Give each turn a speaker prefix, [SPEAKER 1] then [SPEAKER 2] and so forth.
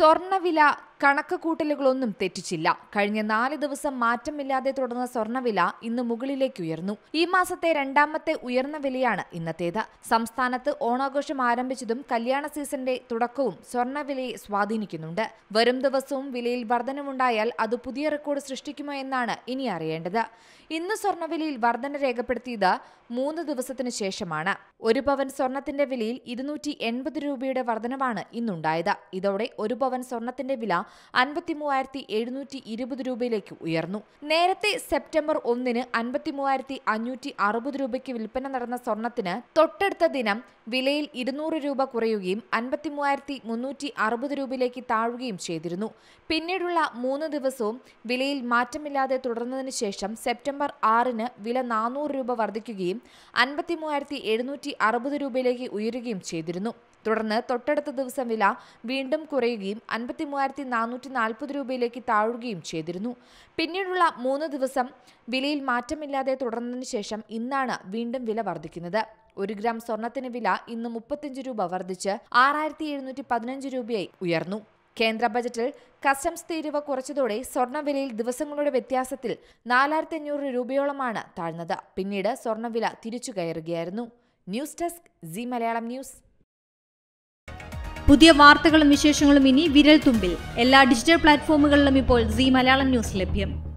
[SPEAKER 1] സ്വർണ്ണവില കണക്കുകൂട്ടലുകളൊന്നും തെറ്റിച്ചില്ല. കഴിഞ്ഞ 4 ദിവസം മാറ്റമില്ലാതെ തുടർന്ന സ്വർണ്ണവില ഇന്ന് മുകളിലേക്ക് ഉയർന്നു. ഈ മാസത്തെ രണ്ടാമത്തെ ഉയർന്ന വിലയാണ് ഇന്നത്തേത്. സംസ്ഥാനത്ത് ഓണാഘോഷം ആരംഭിച്ചതും കല്യാണ സീസണിന്റെ തുടക്കവും സ്വർണ്ണവിലയെ സ്വാധീനിക്കുന്നുണ്ട്. വരും ദിവസവും വിലയിൽ വർധനവുണ്ടായാൽ അത് പുതിയ റെക്കോർഡ് സൃഷ്ടിക്കുമോ എന്നാണ് ഇനി അറിയേണ്ടത്. ഇന്ന് സ്വർണ്ണവിലയിൽ വർധന രേഖപ്പെടുത്തിയത് 3 ദിവസത്തിന് ശേഷമാണ്. 1 പവൻ സ്വർണത്തിന്റെ വിലയിൽ 280 രൂപയുടെ വർധനവാണ് ഇന്നുണ്ടായത്. ഇതോടെ 1 പവൻ സ്വർണത്തിന്റെ വില 53,720 രൂപയിലേക്ക് ഉയർന്നു. നേരത്തെ സെപ്റ്റംബർ 1-ന് 53,560 രൂപയ്ക്ക് വിൽപ്പന നടന്ന സ്വർണത്തിന് തൊട്ടടുത്ത ദിനം വിലയിൽ 200 രൂപ കുറയുകയും 53,360 രൂപയിലേക്ക് താഴുകയും ചെയ്തിരുന്നു. പിന്നീടുള്ള 3 ദിവസവും വിലയിൽ മാറ്റമില്ലാതെ തുടർന്നതിന് ശേഷം സെപ്റ്റംബർ 6-ന് വില 400 രൂപ വർദ്ധിക്കുകയും 53,760 രൂപയിലേക്ക് ഉയരുകയും ചെയ്തിരുന്നു. തുടർന്ന് തൊട്ടടുത്ത ദിവസം വില വീണ്ടും കുറയുകയും 53,440 രൂപയിലേക്ക് താഴുകയും ചെയ്തിരുന്നു. പിന്നീടുള്ള 3 ദിവസം വിലയിൽ മാറ്റമില്ലാതെ തുടർന്നതിന് ശേഷം ഇന്നാണ് വീണ്ടും വില വർദ്ധിക്കുന്നത്. 1 ഗ്രാം സ്വർണത്തിന് വില ഇന്ന് 35 രൂപ വർദ്ധിച്ച് 6,715 രൂപയായി ഉയർന്നു. കേന്ദ്ര ബജറ്റിൽ കസ്റ്റംസ് തീരുവ കുറച്ചതോടെ സ്വർണ്ണവിലയിൽ ദിവസങ്ങളുടെ വ്യത്യാസത്തിൽ 4,500 രൂപയോളമാണ് താഴ്ന്നത്. പിന്നീട് സ്വർണ്ണവില തിരിച്ചു കയറുകയായിരുന്നു. News desk C Malayalam news.
[SPEAKER 2] പുതിയ വാർത്തകളും വിശേഷങ്ങളും ഇനി വിരൽ തുമ്പിൽ. എല്ലാ ഡിജിറ്റൽ പ്ലാറ്റ്ഫോമുകളിലും ഇപ്പോൾ സി മലയാളം ന്യൂസ് ലഭ്യം.